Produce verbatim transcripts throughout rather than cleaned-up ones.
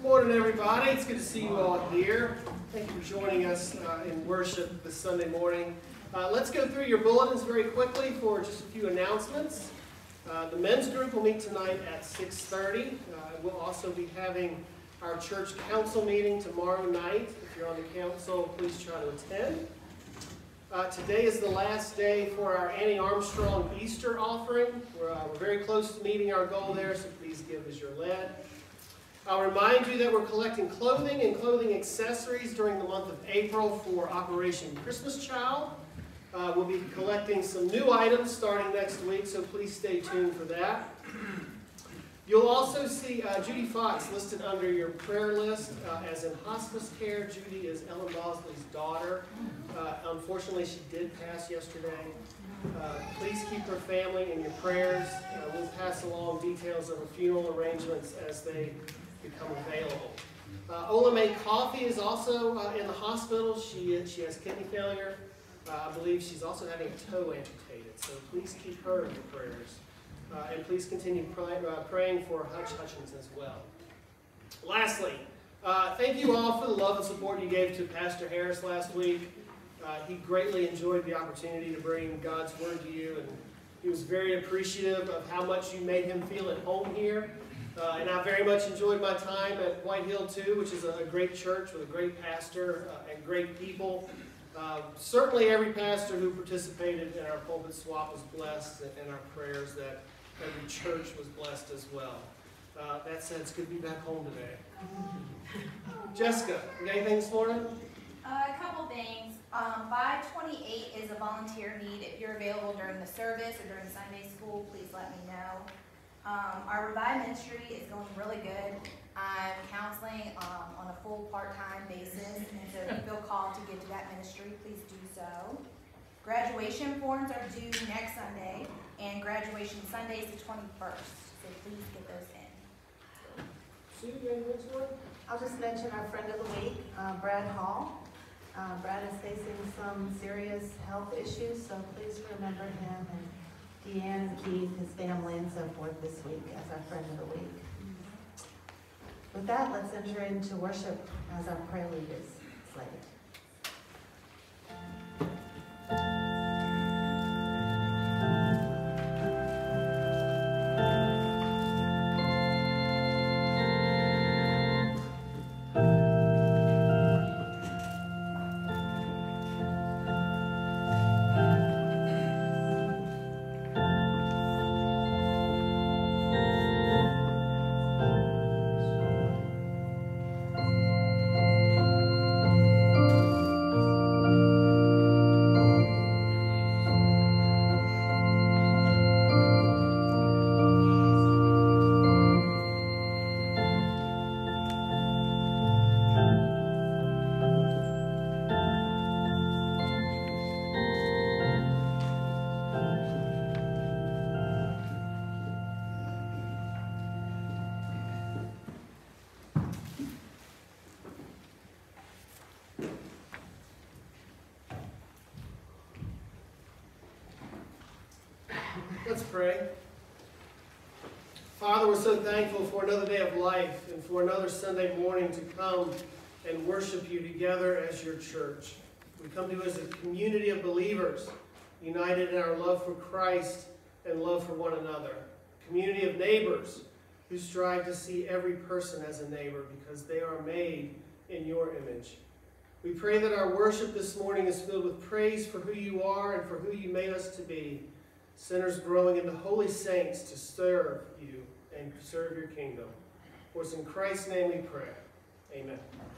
Good morning, everybody. It's good to see you all here. Thank you for joining us uh, in worship this Sunday morning. Uh, let's go through your bulletins very quickly for just a few announcements. Uh, the men's group will meet tonight at six thirty. Uh, we'll also be having our church council meeting tomorrow night. If you're on the council, please try to attend. Uh, today is the last day for our Annie Armstrong Easter offering. We're, uh, we're very close to meeting our goal there, so please give as you're led. I'll remind you that we're collecting clothing and clothing accessories during the month of April for Operation Christmas Child. Uh, we'll be collecting some new items starting next week, so please stay tuned for that. You'll also see uh, Judy Fox listed under your prayer list uh, as in hospice care. Judy is Ellen Bosley's daughter. Uh, unfortunately, she did pass yesterday. Uh, please keep her family in your prayers. Uh, we'll pass along details of her funeral arrangements as they become available. Uh, Ola Mae Coffee is also uh, in the hospital. She, is, she has kidney failure. Uh, I believe she's also having a toe amputated, so please keep her in your prayers. Uh, and please continue pray, uh, praying for Hutch Hutchins as well. Lastly, uh, thank you all for the love and support you gave to Pastor Harris last week. Uh, he greatly enjoyed the opportunity to bring God's Word to you, and he was very appreciative of how much you made him feel at home here. Uh, and I very much enjoyed my time at White Hill too, which is a, a great church with a great pastor uh, and great people. Uh, certainly every pastor who participated in our pulpit swap was blessed, and, and our prayers that every church was blessed as well. Uh, that said, it's good to be back home today. Jessica, you got anything this morning? Uh, a couple things. Um, five twenty-eight is a volunteer need. If you're available during the service or during Sunday school, please let me know. Um, our Revive ministry is going really good. I'm counseling um, on a full part-time basis, and so if you feel called to give to that ministry, please do so. Graduation forms are due next Sunday, and graduation Sunday is the twenty-first, so please get those in. Sue, you got anything this morning? I'll just mention our friend of the week, uh, Brad Hall. Uh, Brad is facing some serious health issues, so please remember him, and Deanne and Keith, his family, and so forth this week as our friend of the week. With that, let's enter into worship as our prelude is slated. Let's pray. Father, we're so thankful for another day of life and for another Sunday morning to come and worship you together as your church. We come to you as a community of believers, united in our love for Christ and love for one another. A community of neighbors who strive to see every person as a neighbor because they are made in your image. We pray that our worship this morning is filled with praise for who you are and for who you made us to be. Sinners growing into holy saints to serve you and serve your kingdom. For it's in Christ's name we pray. Amen.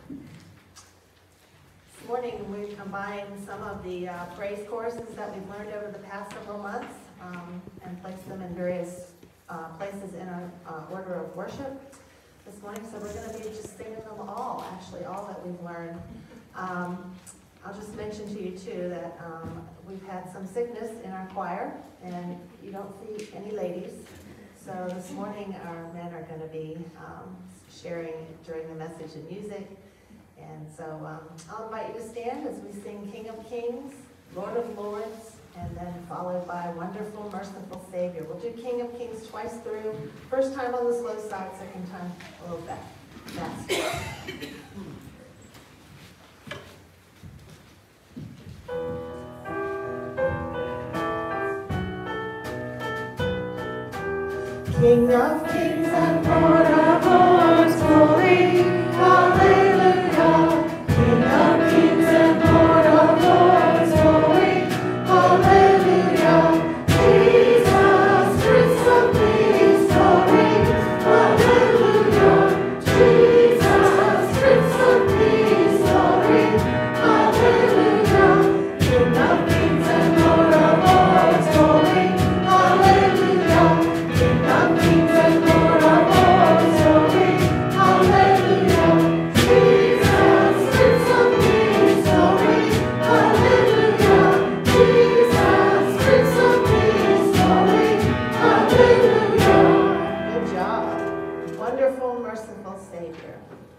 This morning we combined some of the uh, praise choruses that we've learned over the past several months um, and placed them in various uh, places in our uh, order of worship this morning. So we're going to be just singing them all, actually, all that we've learned. Um, I'll just mention to you, too, that um, we've had some sickness in our choir, and you don't see any ladies. So this morning, our men are going to be um, sharing during the message and music. And so um, I'll invite you to stand as we sing King of Kings, Lord of Lords, and then followed by Wonderful, Merciful Savior. We'll do King of Kings twice through. First time on the slow side, second time a little back. basket. King of kings and Lord of lords, glory, hallelujah. King of kings and Lord of lords, glory, hallelujah. Jesus, Prince of peace, glory, hallelujah. Jesus, Prince of peace, glory, hallelujah. King of kings and Lord of lords, glory, hallelujah. King of kings and Lord of lords, glory, hallelujah. Jesus, Prince of peace, glory, hallelujah. Jesus, Prince of peace, glory, hallelujah. Good job. Wonderful, merciful Savior.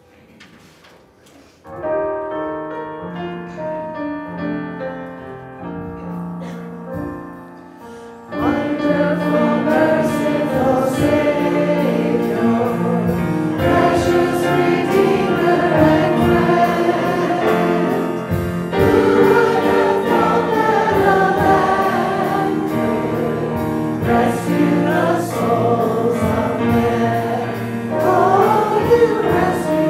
Wonderful, merciful Savior, precious Redeemer and friend, who would have thought that a lamb could rescue the souls of men? Oh, you rescue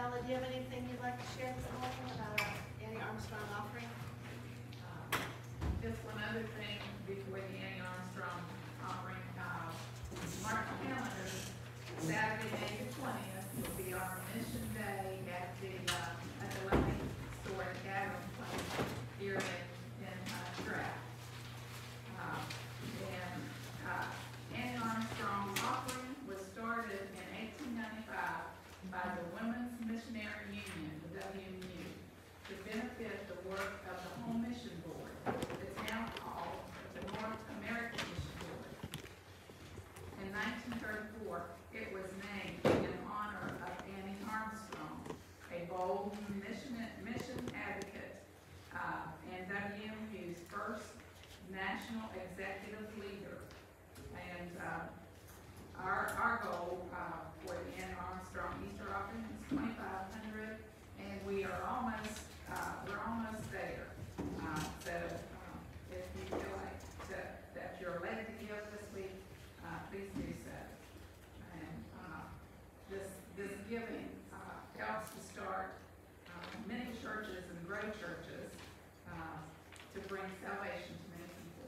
Bella, do you have anything you'd like to share this morning about our Annie Armstrong offering? Uh, Just one other thing before the Annie Armstrong offering. Uh, Mark the calendar, Saturday, May the twentieth will be our mission day at the, uh, at the Lucky Store at Gathering Place here in, in uh, Track. Uh, and uh, Annie Armstrong offering was started in eighteen ninety-five by the Women's Missionary Union, the W M U, to benefit the work of the Home Mission Board. It's now called the North American Mission Board. In nineteen thirty-four, it was named in honor of Annie Armstrong, a bold mission, mission advocate uh, and W M U's first national executive leader. And uh, our, our goal uh, for the Annie Armstrong Easter offering is twenty-five hundred, and we are almost uh, we're almost there. Uh, so uh, if you feel like that, that you're led to give this week, uh, please do so. And uh, this this giving uh, helps to start uh, many churches and grow churches uh, to bring salvation to many people.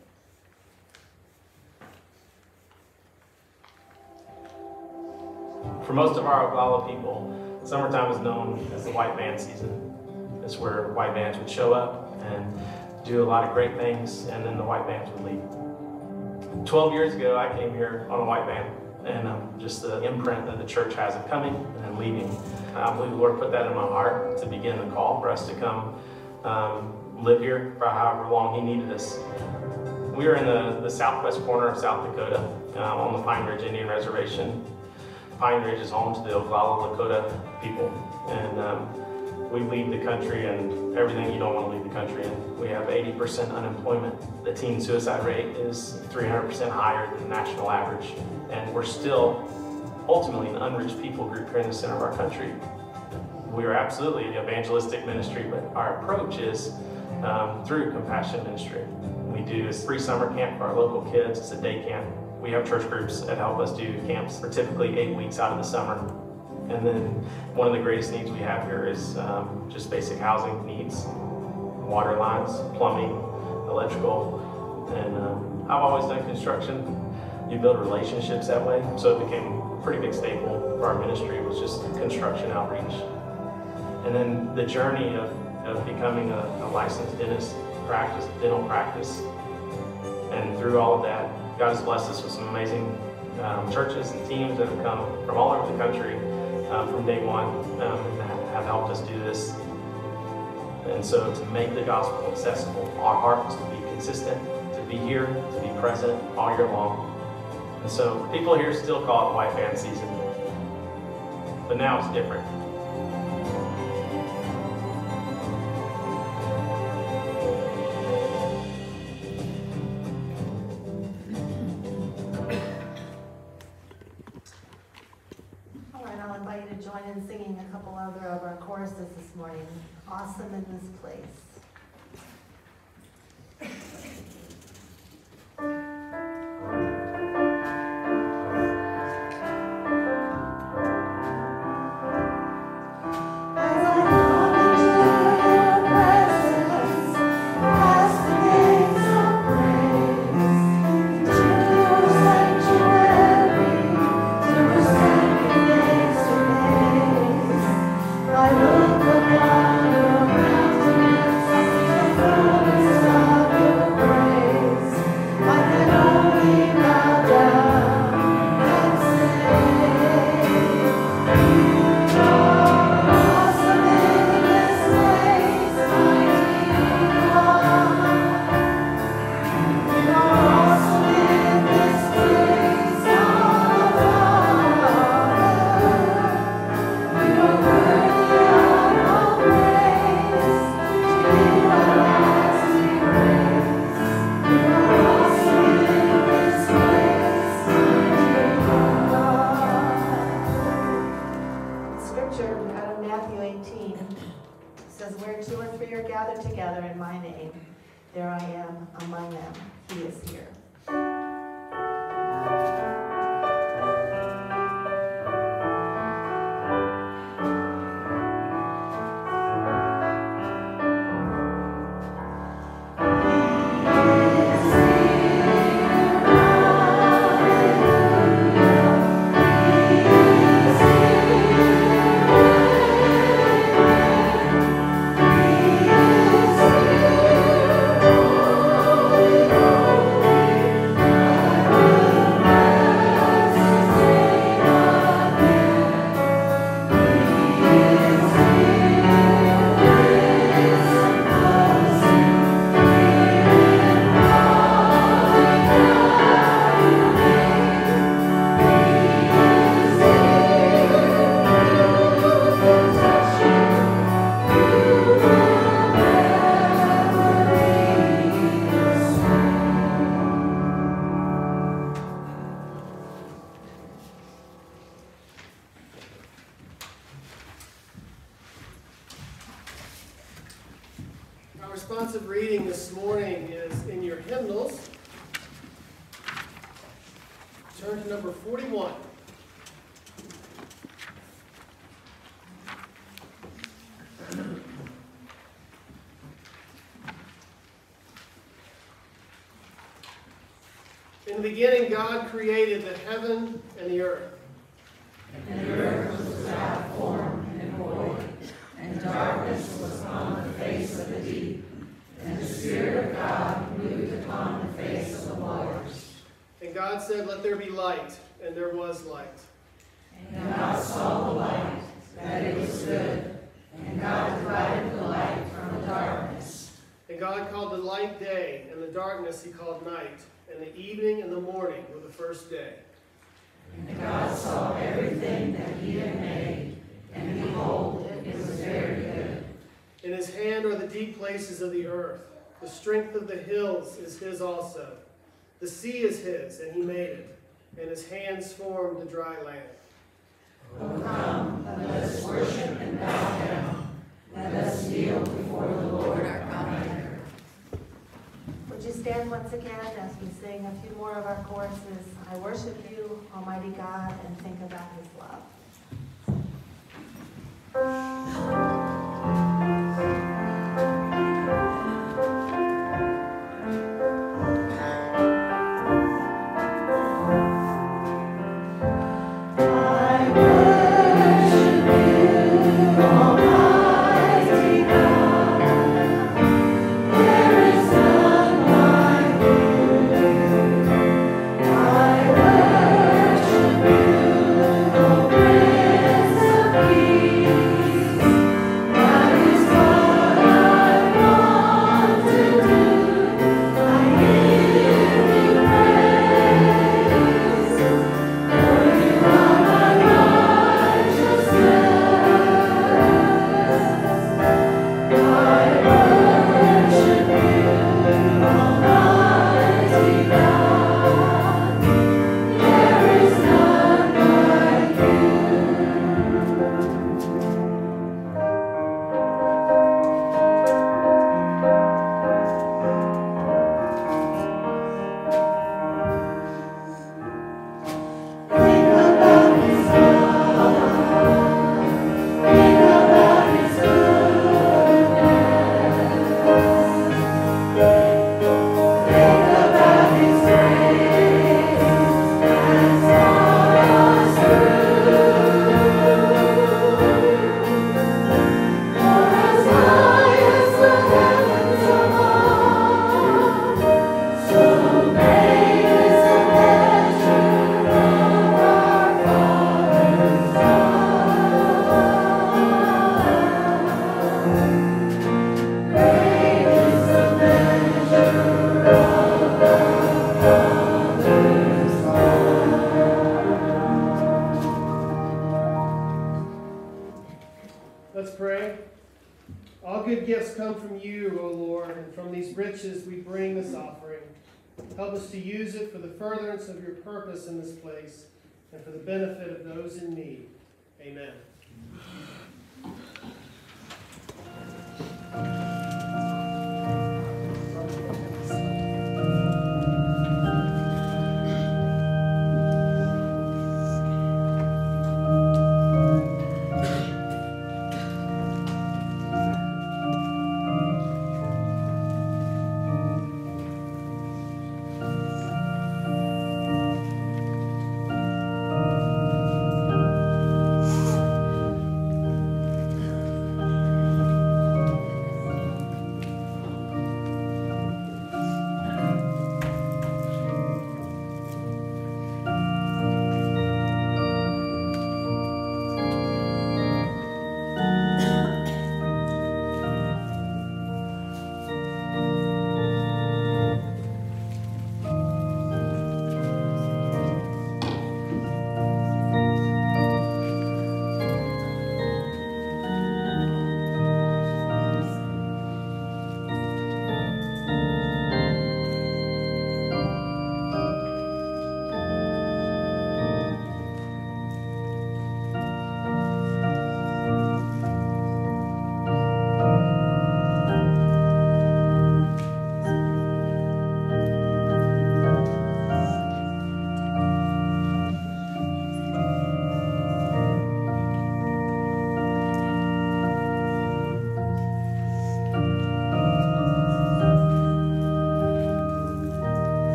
For most of our Oglala people, summertime is known as the white band season. It's where white bands would show up and do a lot of great things, and then the white bands would leave. Twelve years ago, I came here on a white band, and um, just the imprint that the church has of coming and then leaving. I believe the Lord put that in my heart to begin the call for us to come um, live here for however long He needed us. We are in the, the southwest corner of South Dakota um, on the Pine Ridge Indian Reservation. Pine Ridge is home to the Oglala Lakota people, and um, we lead the country and everything you don't want to lead the country in. We have eighty percent unemployment. The teen suicide rate is three hundred percent higher than the national average, and we're still ultimately an unreached people group here in the center of our country. We are absolutely an evangelistic ministry, but our approach is um, through compassion ministry. We do this free summer camp for our local kids. It's a day camp. We have church groups that help us do camps for typically eight weeks out of the summer. And then one of the greatest needs we have here is um, just basic housing needs, water lines, plumbing, electrical, and um, I've always done construction. You build relationships that way, so it became a pretty big staple for our ministry was just construction outreach. And then the journey of, of becoming a, a licensed dentist practice, dental practice, and through all of that, God has blessed us with some amazing um, churches and teams that have come from all over the country um, from day one um, and have helped us do this. And so to make the gospel accessible, our heart is to be consistent, to be here, to be present all year long. And so people here still call it white band season, but now it's different. Join in singing a couple other of our choruses this morning. Awesome in this place. responsive reading this morning is in your hymnals. Turn to number forty-one. In the beginning, God created the heaven and the earth. And the earth was without form and void, and darkness was upon the face of the deep, and the Spirit of God moved upon the face of the waters. And God said, "Let there be light," and there was light. And God saw the light, that it was good, and God divided the light from the darkness. And God called the light day, and the darkness he called night, and the evening and the morning were the first day. And God saw everything that he had made, and behold, it was very good. In his hand are the deep places of the earth. The strength of the hills is his also. The sea is his, and he made it, and his hands formed the dry land. Oh, come, let us worship and bow down. Let us kneel before the Lord our God. Would you stand once again as we sing a few more of our choruses? I worship you, Almighty God, and think about his love. Let's pray. All good gifts come from you, O Lord, and from these riches we bring this offering. Help us to use it for the furtherance of your purpose in this place and for the benefit of those in need. Amen.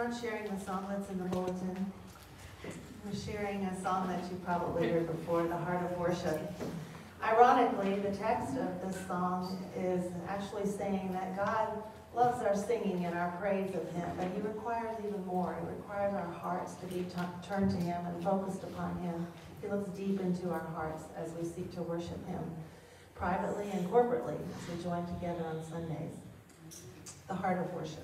aren't sharing the song that's in the bulletin, we're sharing a song that you probably heard before, The Heart of Worship. Ironically, the text of this song is actually saying that God loves our singing and our praise of Him, but He requires even more. He requires our hearts to be t- turned to Him and focused upon Him. He looks deep into our hearts as we seek to worship Him, privately and corporately, as we join together on Sundays. The Heart of Worship.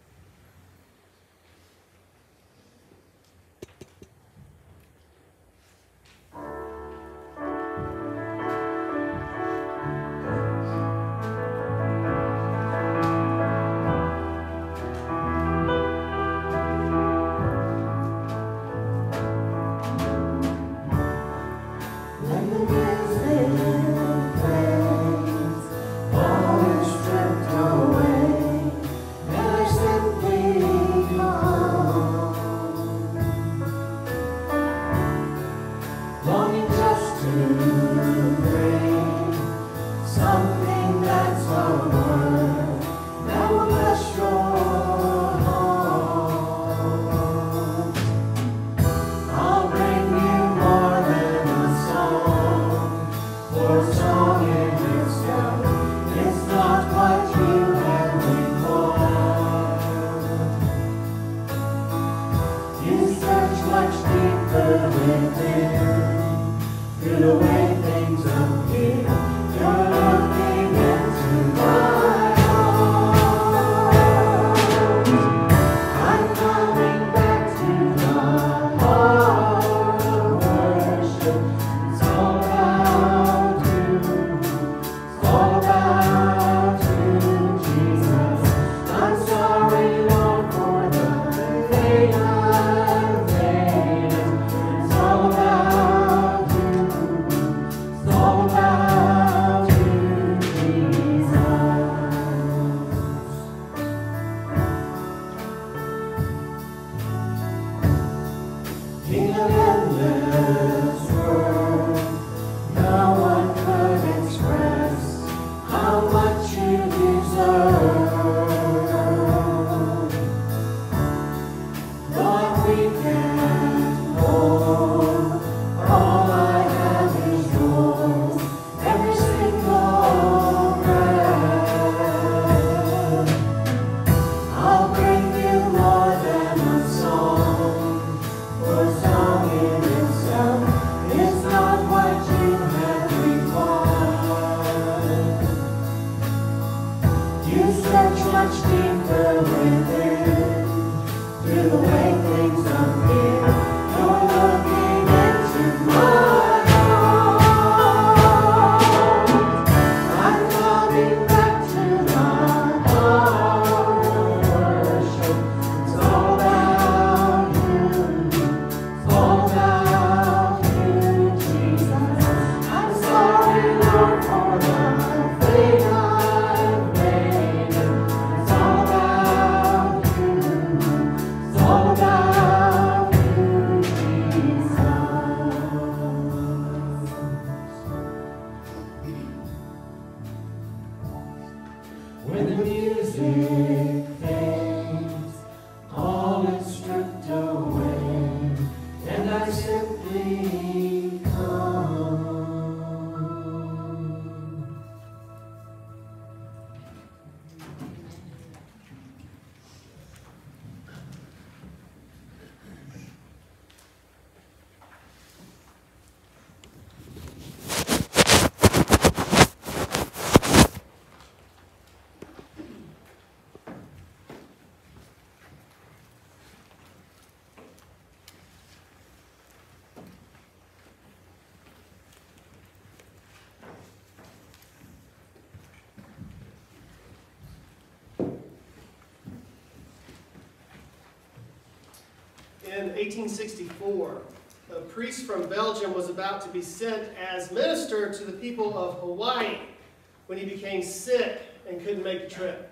In eighteen sixty-four, a priest from Belgium was about to be sent as minister to the people of Hawaii when he became sick and couldn't make the trip.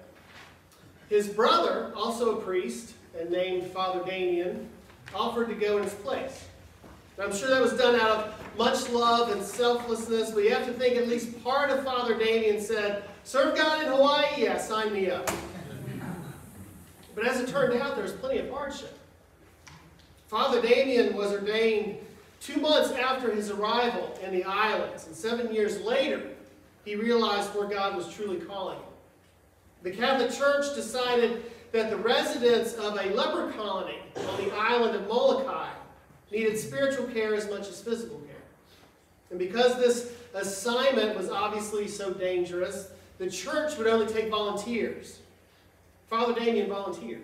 His brother, also a priest and named Father Damien, offered to go in his place. And I'm sure that was done out of much love and selflessness, but you have to think at least part of Father Damien said, "Serve God in Hawaii? Yeah, sign me up." But as it turned out, there was plenty of hardship. Father Damien was ordained two months after his arrival in the islands, and seven years later, he realized where God was truly calling him. The Catholic Church decided that the residents of a leper colony on the island of Molokai needed spiritual care as much as physical care. And because this assignment was obviously so dangerous, the church would only take volunteers. Father Damien volunteered.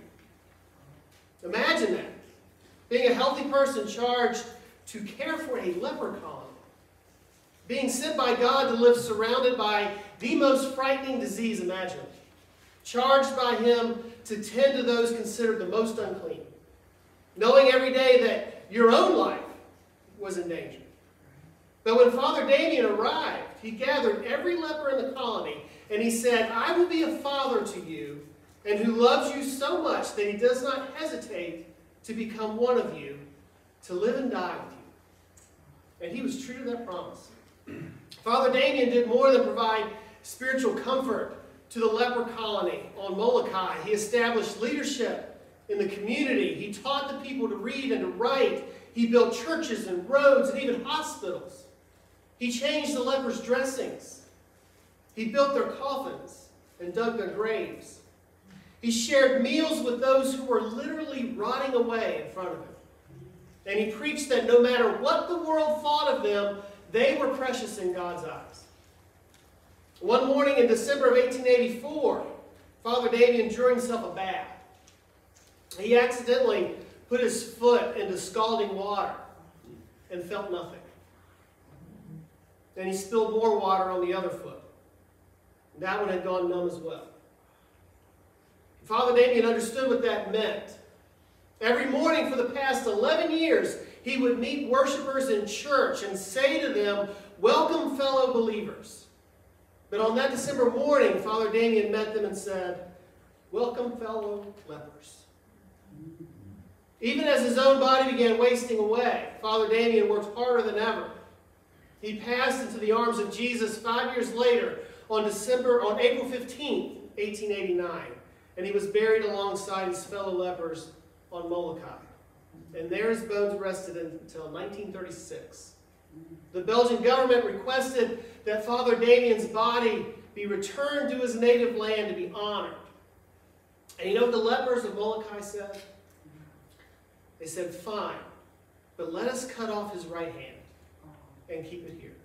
Imagine that. Being a healthy person charged to care for a leper colony. Being sent by God to live surrounded by the most frightening disease imaginable. Charged by Him to tend to those considered the most unclean. Knowing every day that your own life was in danger. But when Father Damien arrived, he gathered every leper in the colony and he said, I will be a father to you and who loves you so much that he does not hesitate to become one of you, to live and die with you. And he was true to that promise. Father Damien did more than provide spiritual comfort to the leper colony on Molokai. He established leadership in the community. He taught the people to read and to write. He built churches and roads and even hospitals. He changed the lepers' dressings. He built their coffins and dug their graves. He shared meals with those who were literally rotting away in front of him. And he preached that no matter what the world thought of them, they were precious in God's eyes. One morning in December of eighteen eighty-four, Father Damien drew himself a bath. He accidentally put his foot into scalding water and felt nothing. Then he spilled more water on the other foot. That one had gone numb as well. Father Damien understood what that meant. Every morning for the past eleven years, he would meet worshipers in church and say to them, welcome fellow believers. But on that December morning, Father Damien met them and said, welcome fellow lepers. Even as his own body began wasting away, Father Damien worked harder than ever. He passed into the arms of Jesus five years later on December, on April fifteenth, eighteen eighty-nine. And he was buried alongside his fellow lepers on Molokai. And there his bones rested until nineteen thirty-six. The Belgian government requested that Father Damien's body be returned to his native land to be honored. And you know what the lepers of Molokai said? They said, fine, but let us cut off his right hand and keep it here.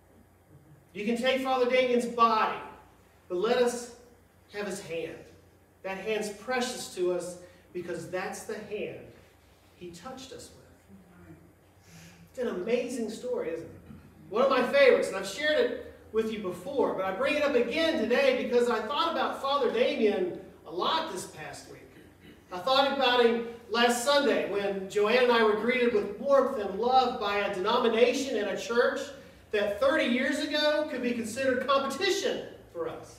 You can take Father Damien's body, but let us have his hand. That hand's precious to us because that's the hand he touched us with. It's an amazing story, isn't it? One of my favorites, and I've shared it with you before, but I bring it up again today because I thought about Father Damien a lot this past week. I thought about him last Sunday when Joanne and I were greeted with warmth and love by a denomination and a church that thirty years ago could be considered competition for us.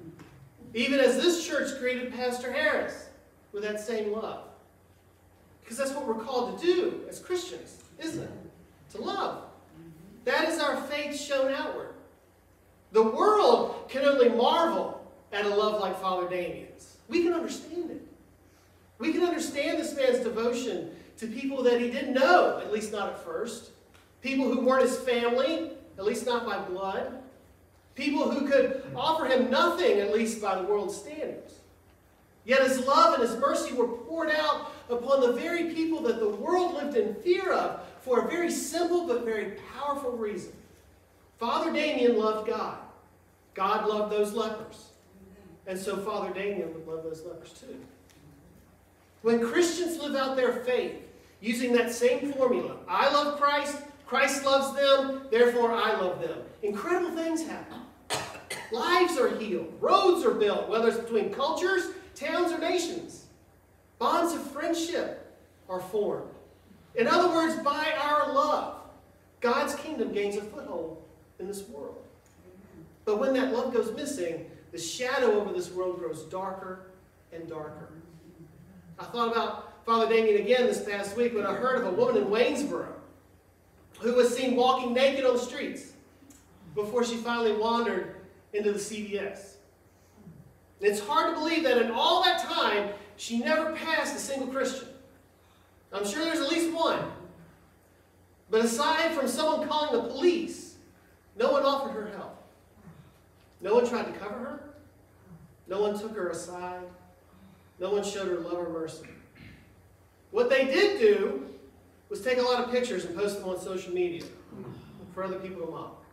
Even as this church greeted Pastor Harris with that same love. Because that's what we're called to do as Christians, isn't it? To love. That is our faith shown outward. The world can only marvel at a love like Father Damien's. We can understand it. We can understand this man's devotion to people that he didn't know, at least not at first. People who weren't his family, at least not by blood. People who could offer him nothing, at least by the world's standards. Yet his love and his mercy were poured out upon the very people that the world lived in fear of for a very simple but very powerful reason. Father Damien loved God. God loved those lepers. And so Father Damien would love those lepers too. When Christians live out their faith using that same formula, I love Christ, Christ loves them, therefore I love them, incredible things happen. Lives are healed. Roads are built, whether it's between cultures, towns, or nations. Bonds of friendship are formed. In other words, by our love, God's kingdom gains a foothold in this world. But when that love goes missing, the shadow over this world grows darker and darker. I thought about Father Damien again this past week when I heard of a woman in Waynesboro who was seen walking naked on the streets before she finally wandered into the C V S. And it's hard to believe that in all that time, she never passed a single Christian. I'm sure there's at least one. But aside from someone calling the police, no one offered her help. No one tried to cover her. No one took her aside. No one showed her love or mercy. What they did do was take a lot of pictures and post them on social media for other people to mock.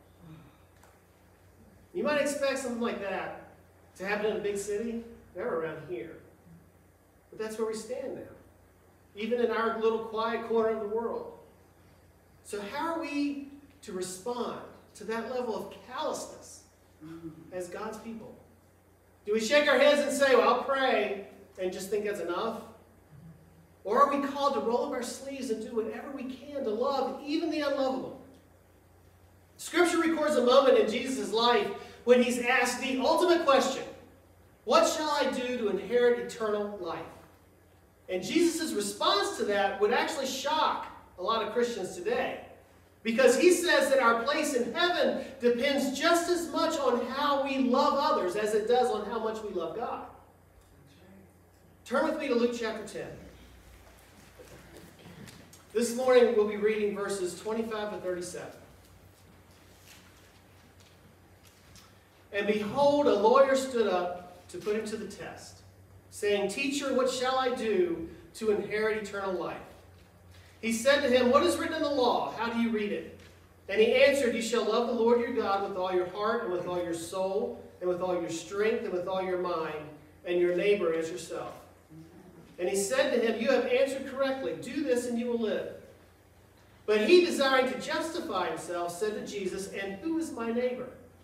You might expect something like that to happen in a big city. Never around here. But that's where we stand now. Even in our little quiet corner of the world. So how are we to respond to that level of callousness as God's people? Do we shake our heads and say, well, I'll pray, and just think that's enough? Or are we called to roll up our sleeves and do whatever we can to love even the unlovable? Scripture records a moment in Jesus' life when he's asked the ultimate question, what shall I do to inherit eternal life? And Jesus' response to that would actually shock a lot of Christians today. Because he says that our place in heaven depends just as much on how we love others as it does on how much we love God. Turn with me to Luke chapter ten. This morning we'll be reading verses twenty-five to thirty-seven. And behold, a lawyer stood up to put him to the test, saying, Teacher, what shall I do to inherit eternal life? He said to him, What is written in the law? How do you read it? And he answered, You shall love the Lord your God with all your heart and with all your soul and with all your strength and with all your mind, and your neighbor as yourself. And he said to him, You have answered correctly. Do this and you will live. But he, desiring to justify himself, said to Jesus, And who is my neighbor?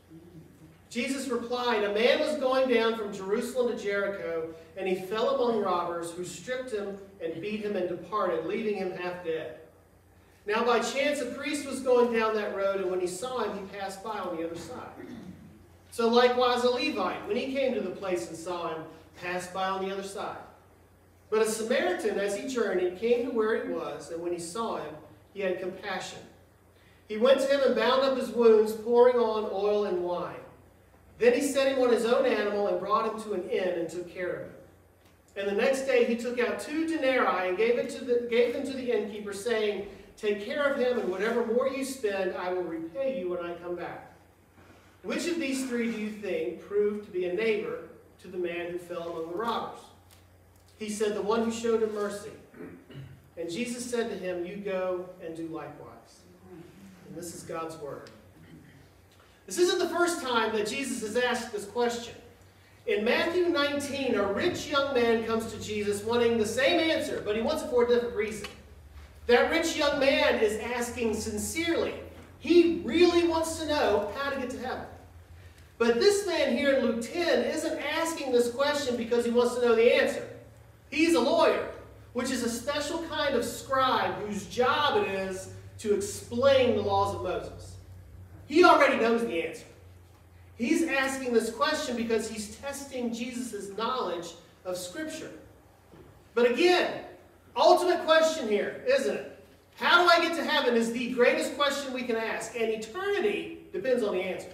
Jesus replied, A man was going down from Jerusalem to Jericho, and he fell among robbers, who stripped him and beat him and departed, leaving him half dead. Now by chance a priest was going down that road, and when he saw him, he passed by on the other side. So likewise a Levite, when he came to the place and saw him, passed by on the other side. But a Samaritan, as he journeyed, came to where he was, and when he saw him, he had compassion. He went to him and bound up his wounds, pouring on oil and wine. Then he set him on his own animal and brought him to an inn and took care of him. And the next day he took out two denarii and gave, it to the, gave them to the innkeeper, saying, Take care of him, and whatever more you spend, I will repay you when I come back. Which of these three do you think proved to be a neighbor to the man who fell among the robbers? He said, The one who showed him mercy. And Jesus said to him, You go and do likewise. And this is God's word. This isn't the first time that Jesus has asked this question. In Matthew nineteen, a rich young man comes to Jesus wanting the same answer, but he wants it for a different reason. That rich young man is asking sincerely. He really wants to know how to get to heaven. But this man here in Luke ten isn't asking this question because he wants to know the answer. He's a lawyer, which is a special kind of scribe whose job it is to explain the laws of Moses. He already knows the answer. He's asking this question because he's testing Jesus' knowledge of Scripture. But again, ultimate question here, isn't it? How do I get to heaven is the greatest question we can ask, and eternity depends on the answer.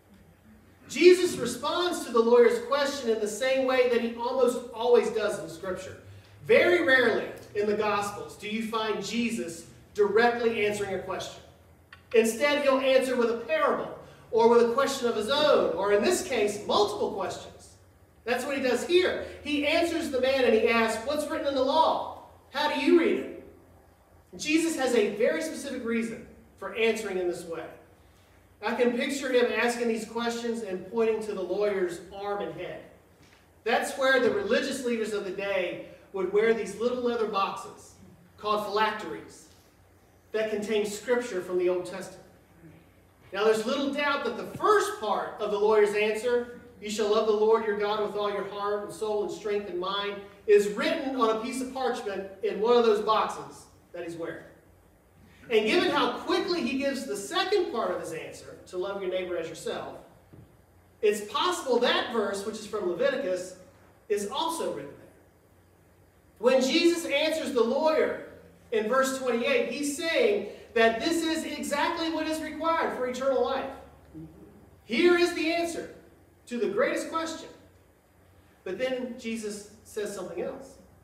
Jesus responds to the lawyer's question in the same way that he almost always does in Scripture. Very rarely in the Gospels do you find Jesus directly answering a question. Instead, he'll answer with a parable, or with a question of his own, or in this case, multiple questions. That's what he does here. He answers the man and he asks, What's written in the law? How do you read it? Jesus has a very specific reason for answering in this way. I can picture him asking these questions and pointing to the lawyer's arm and head. That's where the religious leaders of the day would wear these little leather boxes called phylacteries that contain scripture from the Old Testament. Now there's little doubt that the first part of the lawyer's answer, You shall love the Lord your God with all your heart and soul and strength and mind, is written on a piece of parchment in one of those boxes that he's wearing. And given how quickly he gives the second part of his answer, to love your neighbor as yourself, it's possible that verse, which is from Leviticus, is also written there. When Jesus answers the lawyer in verse twenty-eight, he's saying that this is exactly what is required for eternal life. Here is the answer to the greatest question. But then Jesus says something else.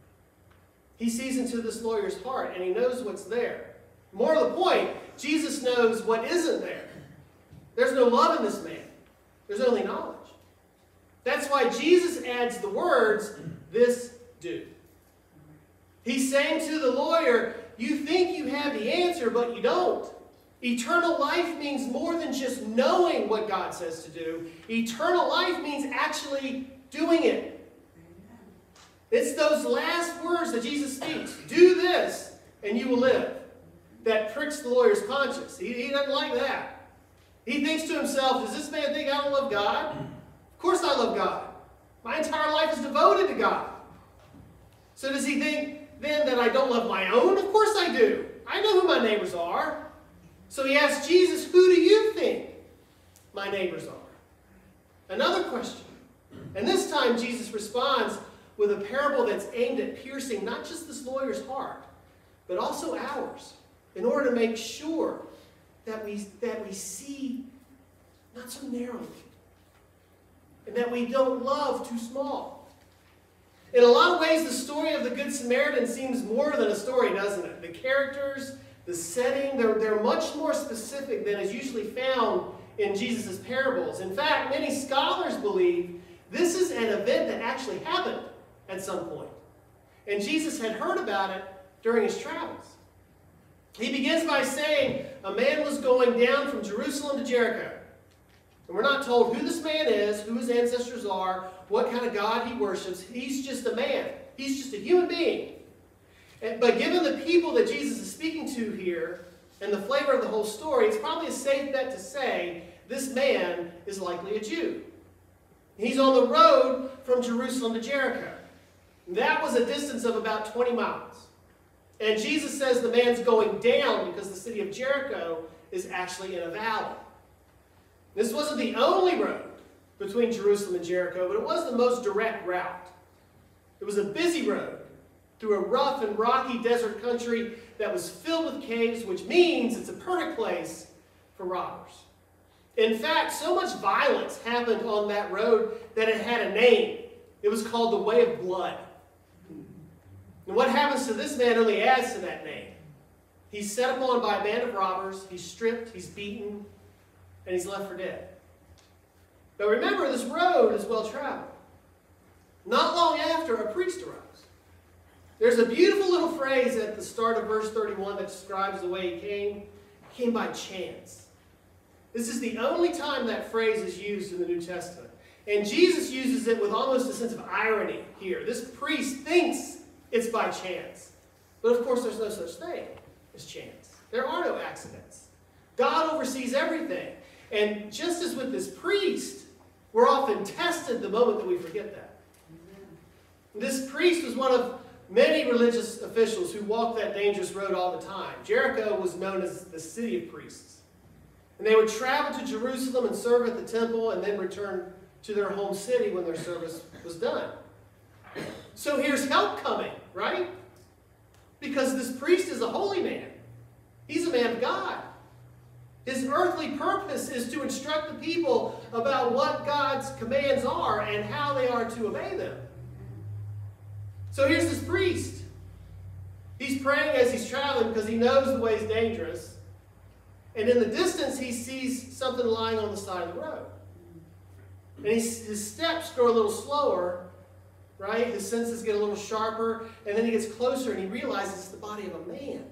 He sees into this lawyer's heart, and he knows what's there. More to the point, Jesus knows what isn't there. There's no love in this man. There's only knowledge. That's why Jesus adds the words, "this do." He's saying to the lawyer, you think you have the answer, but you don't. Eternal life means more than just knowing what God says to do. Eternal life means actually doing it. It's those last words that Jesus speaks. Do this, and you will live. That pricks the lawyer's conscience. He, he doesn't like that. He thinks to himself, does this man think I don't love God? Of course I love God. My entire life is devoted to God. So does he think then that I don't love my own? Of course I do. I know who my neighbors are. So he asks Jesus, who do you think my neighbors are? Another question. And this time Jesus responds with a parable that's aimed at piercing not just this lawyer's heart, but also ours, in order to make sure that we, that we see not so narrowly, and that we don't love too small. In a lot of ways, the story of the Good Samaritan seems more than a story, doesn't it? The characters, the setting, they're, they're much more specific than is usually found in Jesus' parables. In fact, many scholars believe this is an event that actually happened at some point. And Jesus had heard about it during his travels. He begins by saying, a man was going down from Jerusalem to Jericho. And we're not told who this man is, who his ancestors are, what kind of God he worships. He's just a man. He's just a human being. But given the people that Jesus is speaking to here, and the flavor of the whole story, it's probably a safe bet to say this man is likely a Jew. He's on the road from Jerusalem to Jericho. That was a distance of about twenty miles. And Jesus says the man's going down because the city of Jericho is actually in a valley. This wasn't the only road between Jerusalem and Jericho, but it was the most direct route. It was a busy road through a rough and rocky desert country that was filled with caves, which means it's a perfect place for robbers. In fact, so much violence happened on that road that it had a name. It was called the Way of Blood. And what happens to this man only adds to that name. He's set upon by a band of robbers, he's stripped, he's beaten, and he's left for dead. But remember, this road is well traveled. Not long after, a priest arrives. There's a beautiful little phrase at the start of verse thirty-one that describes the way he came. He came by chance. This is the only time that phrase is used in the New Testament. And Jesus uses it with almost a sense of irony here. This priest thinks it's by chance. But of course, there's no such thing as chance. There are no accidents. God oversees everything. And just as with this priest, we're often tested the moment that we forget that. This priest was one of many religious officials who walked that dangerous road all the time. Jericho was known as the city of priests. And they would travel to Jerusalem and serve at the temple and then return to their home city when their service was done. So here's help coming, right? Because this priest is a holy man. He's a man of God. His earthly purpose is to instruct the people about what God's commands are and how they are to obey them. So here's this priest. He's praying as he's traveling because he knows the way is dangerous. And in the distance, he sees something lying on the side of the road. And he's, his steps grow a little slower, right? His senses get a little sharper. And then he gets closer and he realizes it's the body of a man.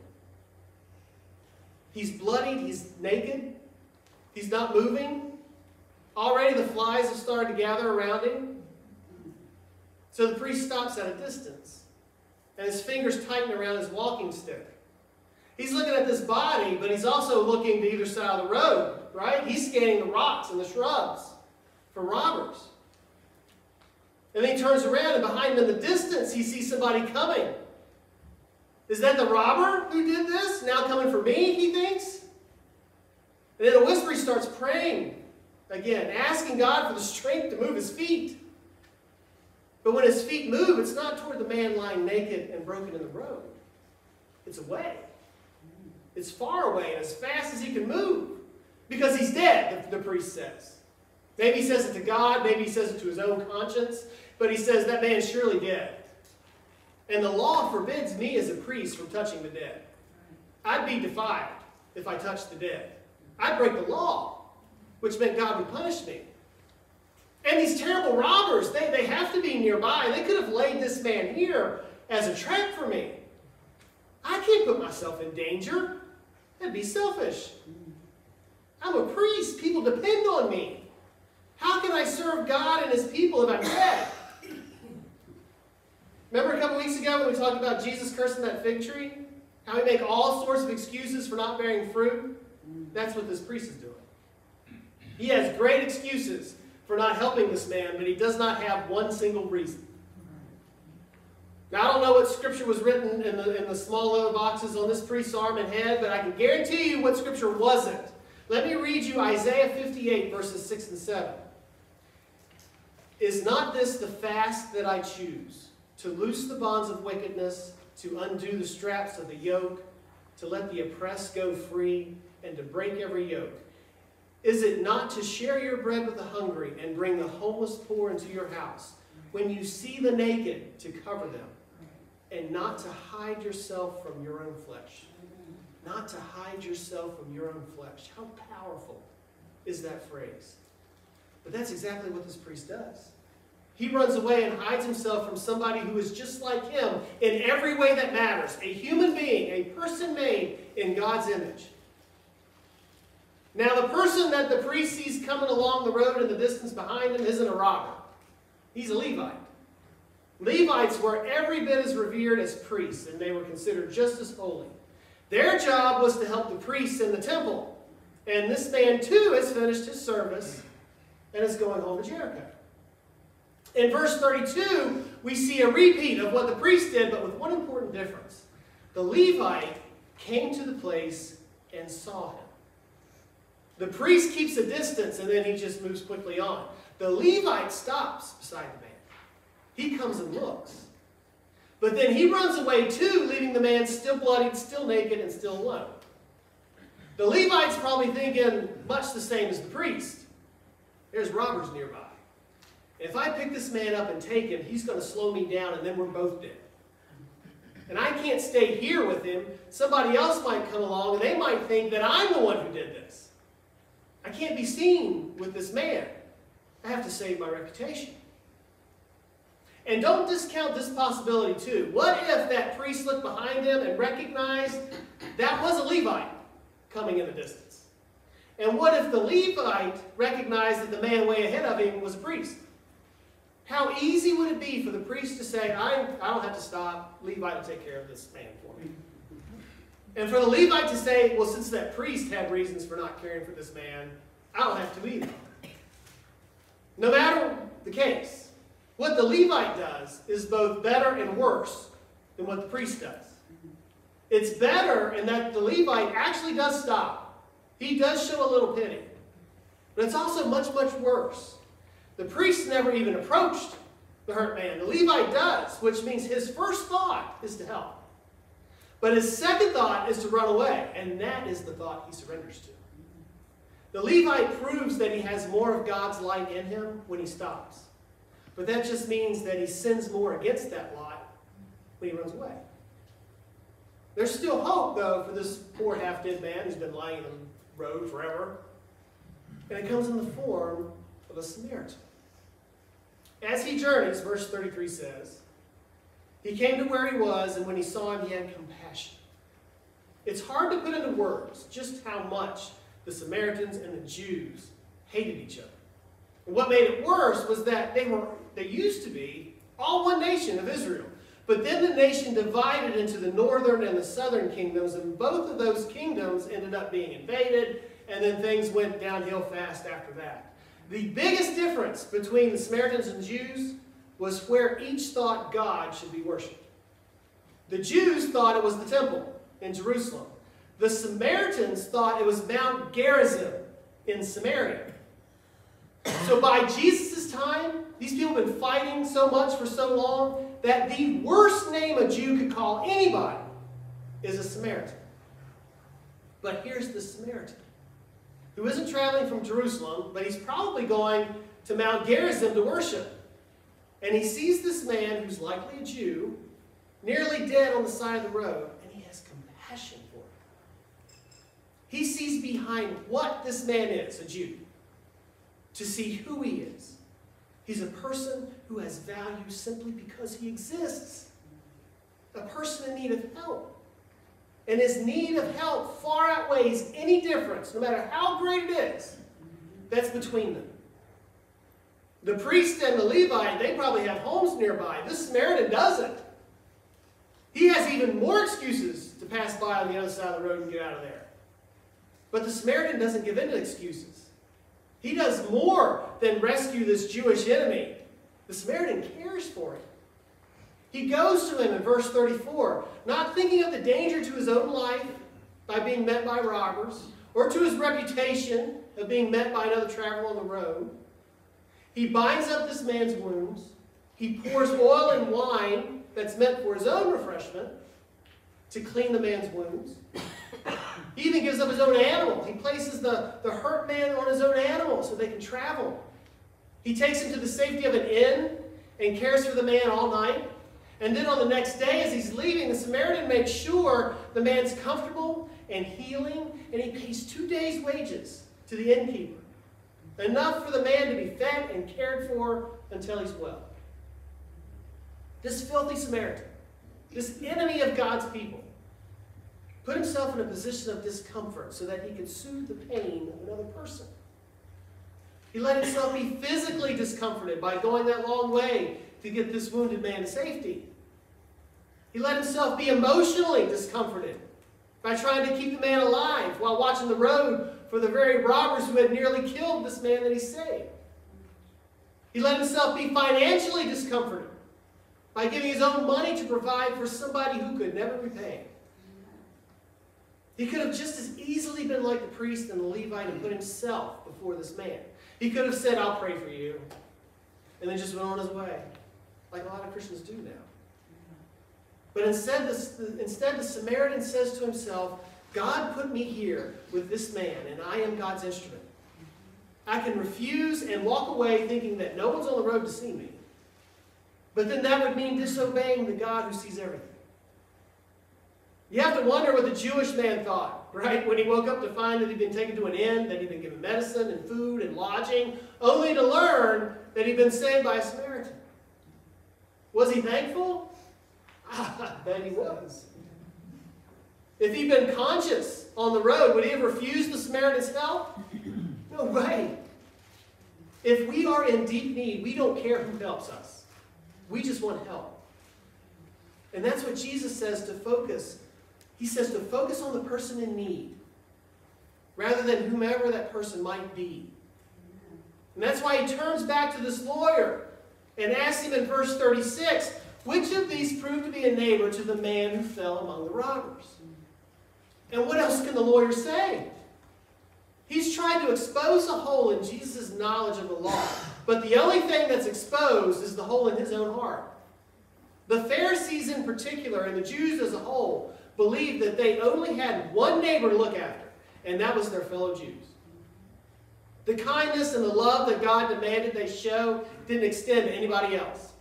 He's bloodied. He's naked. He's not moving. Already the flies have started to gather around him. So the priest stops at a distance. And his fingers tighten around his walking stick. He's looking at this body, but he's also looking to either side of the road, right? He's scanning the rocks and the shrubs for robbers. And then he turns around, and behind him in the distance, he sees somebody coming. Is that the robber who did this? Now coming for me, he thinks? And in a whisper, he starts praying again, asking God for the strength to move his feet. But when his feet move, it's not toward the man lying naked and broken in the road. It's away. It's far away and as fast as he can move. Because he's dead, the, the priest says. Maybe he says it to God, maybe he says it to his own conscience, but he says that man is surely dead. And the law forbids me as a priest from touching the dead. I'd be defiled if I touched the dead. I'd break the law, which meant God would punish me. And these terrible robbers, they, they have to be nearby. They could have laid this man here as a trap for me. I can't put myself in danger. That'd be selfish. I'm a priest. People depend on me. How can I serve God and his people if I'm dead? Remember a couple weeks ago when we talked about Jesus cursing that fig tree? How we make all sorts of excuses for not bearing fruit? That's what this priest is doing. He has great excuses for not helping this man, but he does not have one single reason. Now, I don't know what scripture was written in the, in the small leather boxes on this priest's arm and head, but I can guarantee you what scripture wasn't. Let me read you Isaiah fifty-eight, verses six and seven. Is not this the fast that I choose? To loose the bonds of wickedness, to undo the straps of the yoke, to let the oppressed go free, and to break every yoke. Is it not to share your bread with the hungry and bring the homeless poor into your house? When you see the naked, to cover them, and not to hide yourself from your own flesh. Not to hide yourself from your own flesh. How powerful is that phrase? But that's exactly what this priest does. He runs away and hides himself from somebody who is just like him in every way that matters. A human being, a person made in God's image. Now, the person that the priest sees coming along the road in the distance behind him isn't a robber. He's a Levite. Levites were every bit as revered as priests, and they were considered just as holy. Their job was to help the priests in the temple. And this man, too, has finished his service and is going home to Jericho. In verse thirty-two, we see a repeat of what the priest did, but with one important difference. The Levite came to the place and saw him. The priest keeps a distance, and then he just moves quickly on. The Levite stops beside the man. He comes and looks. But then he runs away too, leaving the man still bloodied, still naked, and still alone. The Levite's probably thinking much the same as the priest. There's robbers nearby. If I pick this man up and take him, he's going to slow me down, and then we're both dead. And I can't stay here with him. Somebody else might come along, and they might think that I'm the one who did this. I can't be seen with this man. I have to save my reputation. And don't discount this possibility too. What if that priest looked behind him and recognized that was a Levite coming in the distance? And what if the Levite recognized that the man way ahead of him was a priest? How easy would it be for the priest to say, I, I don't have to stop, Levite will take care of this man for me. And for the Levite to say, well, since that priest had reasons for not caring for this man, I don't have to either. No matter the case, what the Levite does is both better and worse than what the priest does. It's better in that the Levite actually does stop. He does show a little pity. But it's also much, much worse. The priest never even approached the hurt man. The Levite does, which means his first thought is to help. But his second thought is to run away, and that is the thought he surrenders to. The Levite proves that he has more of God's light in him when he stops. But that just means that he sins more against that light when he runs away. There's still hope, though, for this poor half-dead man who's been lying in the road forever. And it comes in the form of a Samaritan. As he journeys, verse thirty-three says, he came to where he was, and when he saw him, he had compassion. It's hard to put into words just how much the Samaritans and the Jews hated each other. And what made it worse was that they were, they used to be all one nation of Israel. But then the nation divided into the northern and the southern kingdoms, and both of those kingdoms ended up being invaded, and then things went downhill fast after that. The biggest difference between the Samaritans and Jews was where each thought God should be worshipped. The Jews thought it was the temple in Jerusalem. The Samaritans thought it was Mount Gerizim in Samaria. So by Jesus' time, these people have been fighting so much for so long that the worst name a Jew could call anybody is a Samaritan. But here's the Samaritan, who isn't traveling from Jerusalem, but he's probably going to Mount Gerizim to worship. And he sees this man who's likely a Jew, nearly dead on the side of the road, and he has compassion for him. He sees behind what this man is, a Jew, to see who he is. He's a person who has value simply because he exists. A person in need of help. And his need of help far outweighs any difference, no matter how great it is, that's between them. The priest and the Levite, they probably have homes nearby. This Samaritan doesn't. He has even more excuses to pass by on the other side of the road and get out of there. But the Samaritan doesn't give in to excuses. He does more than rescue this Jewish enemy. The Samaritan cares for him. He goes to him in verse thirty-four, not thinking of the danger to his own life by being met by robbers, or to his reputation of being met by another traveler on the road. He binds up this man's wounds. He pours oil and wine that's meant for his own refreshment to clean the man's wounds. He even gives up his own animal. He places the, the hurt man on his own animal so they can travel. He takes him to the safety of an inn and cares for the man all night. And then on the next day, as he's leaving, the Samaritan makes sure the man's comfortable and healing, and he pays two days' wages to the innkeeper. Enough for the man to be fed and cared for until he's well. This filthy Samaritan, this enemy of God's people, put himself in a position of discomfort so that he could soothe the pain of another person. He let himself be physically discomforted by going that long way to get this wounded man to safety. He let himself be emotionally discomforted by trying to keep the man alive while watching the road for the very robbers who had nearly killed this man that he saved. He let himself be financially discomforted by giving his own money to provide for somebody who could never repay. He could have just as easily been like the priest and the Levite and put himself before this man. He could have said, "I'll pray for you," and then just went on his way, like a lot of Christians do now. But instead the, instead, the Samaritan says to himself, God put me here with this man, and I am God's instrument. I can refuse and walk away thinking that no one's on the road to see me. But then that would mean disobeying the God who sees everything. You have to wonder what the Jewish man thought, right? When he woke up to find that he'd been taken to an inn, that he'd been given medicine and food and lodging, only to learn that he'd been saved by a Samaritan. Was he thankful? I bet he was. If he'd been conscious on the road, would he have refused the Samaritan's help? No way. If we are in deep need, we don't care who helps us. We just want help. And that's what Jesus says to focus. He says to focus on the person in need, rather than whomever that person might be. And that's why he turns back to this lawyer and asks him in verse thirty-six, which of these proved to be a neighbor to the man who fell among the robbers? And what else can the lawyer say? He's trying to expose a hole in Jesus' knowledge of the law. But the only thing that's exposed is the hole in his own heart. The Pharisees in particular, and the Jews as a whole, believed that they only had one neighbor to look after, and that was their fellow Jews. The kindness and the love that God demanded they show didn't extend to anybody else.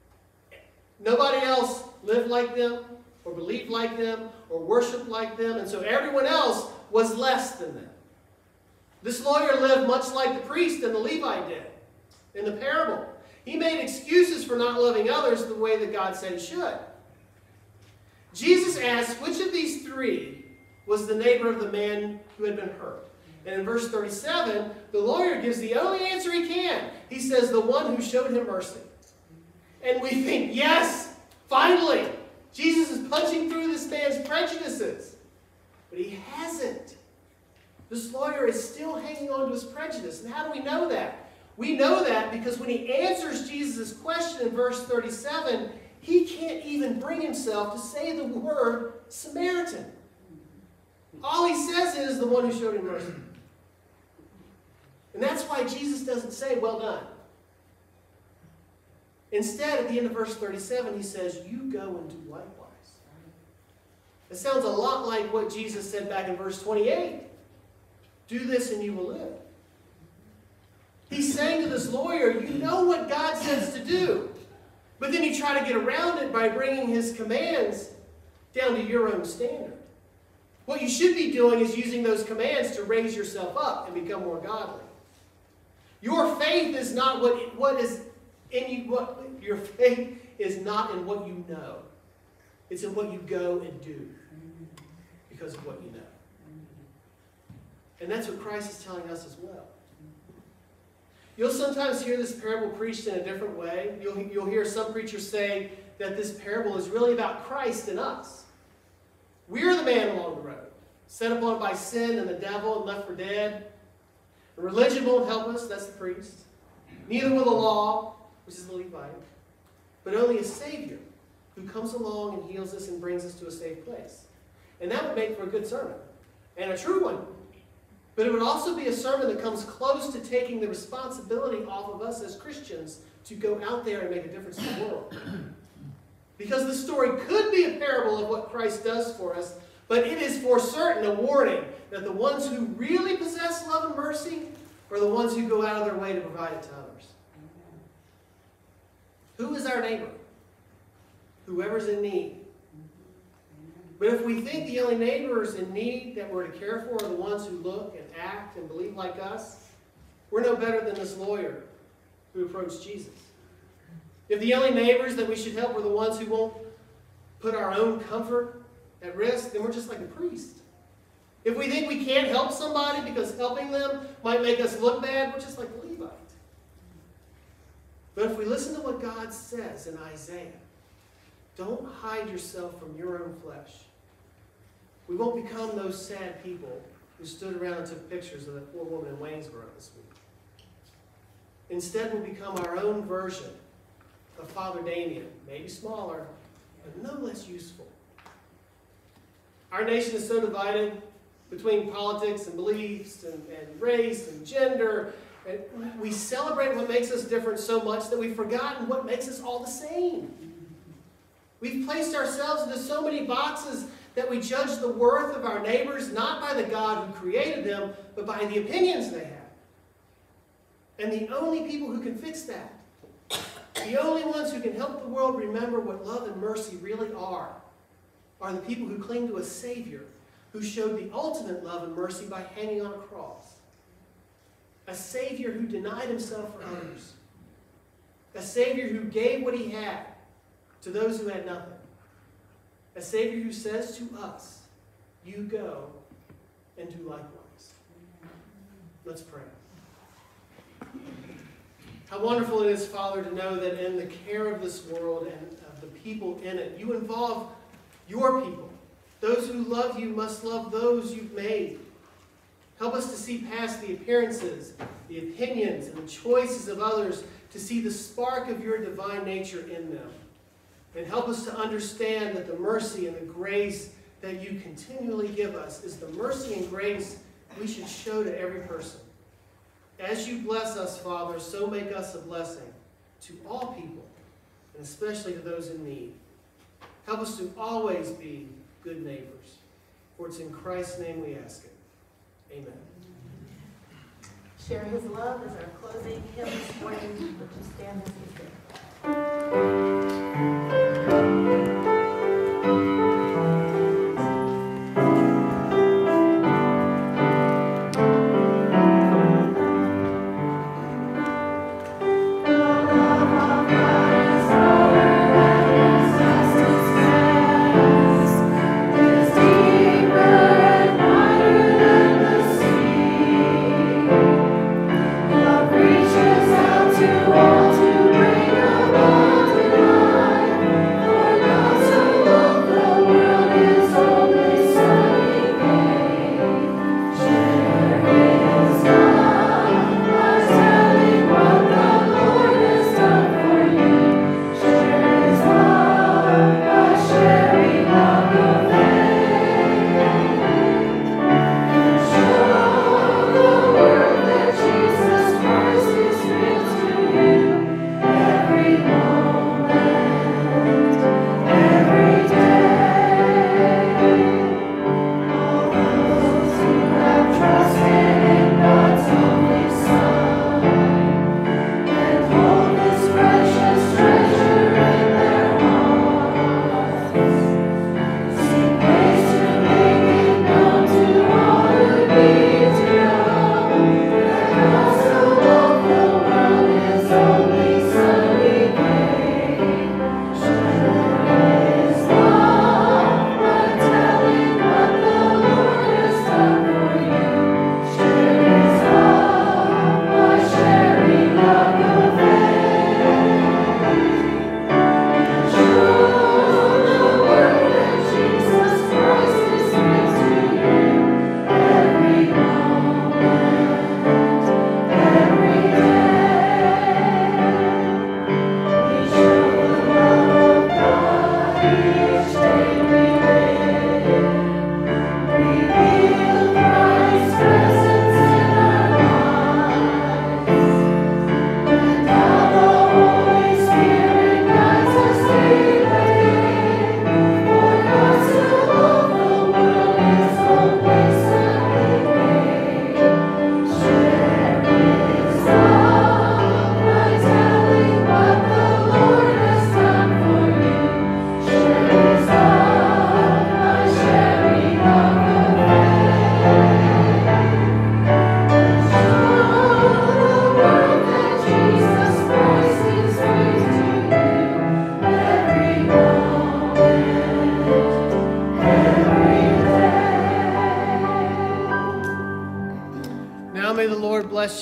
Nobody else lived like them, or believed like them, or worshiped like them, and so everyone else was less than them. This lawyer lived much like the priest and the Levite did in the parable. He made excuses for not loving others the way that God said he should. Jesus asked which of these three was the neighbor of the man who had been hurt. And in verse thirty-seven, the lawyer gives the only answer he can. He says, the one who showed him mercy. And we think, yes, finally, Jesus is punching through this man's prejudices. But he hasn't. This lawyer is still hanging on to his prejudice. And how do we know that? We know that because when he answers Jesus' question in verse thirty-seven, he can't even bring himself to say the word Samaritan. All he says is the one who showed him mercy. And that's why Jesus doesn't say, well done. Instead, at the end of verse thirty-seven, he says, you go and do likewise. It sounds a lot like what Jesus said back in verse twenty-eight. Do this and you will live. He's saying to this lawyer, you know what God says to do. But then you try to get around it by bringing his commands down to your own standard. What you should be doing is using those commands to raise yourself up and become more godly. Your faith is not what, what is in you. What, your faith is not in what you know. It's in what you go and do because of what you know. And that's what Christ is telling us as well. You'll sometimes hear this parable preached in a different way. You'll, you'll hear some preachers say that this parable is really about Christ and us. We're the man along the road, set upon by sin and the devil and left for dead. Religion won't help us, that's the priest. Neither will the law, which is the Levite, but only a Savior who comes along and heals us and brings us to a safe place. And that would make for a good sermon, and a true one. But it would also be a sermon that comes close to taking the responsibility off of us as Christians to go out there and make a difference in the world. Because the story could be a parable of what Christ does for us, but it is for certain a warning that the ones who really possess love and mercy are the ones who go out of their way to provide it to others. Who is our neighbor? Whoever's in need. But if we think the only neighbors in need that we're to care for are the ones who look and act and believe like us, we're no better than this lawyer who approached Jesus. If the only neighbors that we should help are the ones who won't put our own comfort at risk, then we're just like the priest. If we think we can't help somebody because helping them might make us look bad, we're just like the Levite. But if we listen to what God says in Isaiah, don't hide yourself from your own flesh. We won't become those sad people who stood around and took pictures of that poor woman in Waynesboro this week. Instead, we'll become our own version of Father Damien, maybe smaller, but no less useful. Our nation is so divided between politics and beliefs and, and race and gender. And we celebrate what makes us different so much that we've forgotten what makes us all the same. We've placed ourselves into so many boxes that we judge the worth of our neighbors not by the God who created them, but by the opinions they have. And the only people who can fix that, the only ones who can help the world remember what love and mercy really are, are the people who cling to a Savior who showed the ultimate love and mercy by hanging on a cross. A Savior who denied himself for others. A Savior who gave what he had to those who had nothing. A Savior who says to us, you go and do likewise. Let's pray. How wonderful it is, Father, to know that in the care of this world and of the people in it, you involve your people. Those who love you must love those you've made. Help us to see past the appearances, the opinions, and the choices of others to see the spark of your divine nature in them. And help us to understand that the mercy and the grace that you continually give us is the mercy and grace we should show to every person. As you bless us, Father, so make us a blessing to all people, and especially to those in need. Help us to always be good neighbors. For it's in Christ's name we ask it. Amen. Share his love is our closing hymn this morning. Would you stand as we sing? Reaches out to all to bring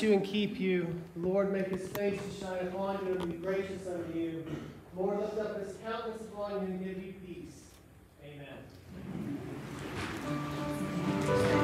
you and keep you. The Lord make his face to shine upon you and be gracious unto you. The Lord lift up his countenance upon you and give you peace. Amen.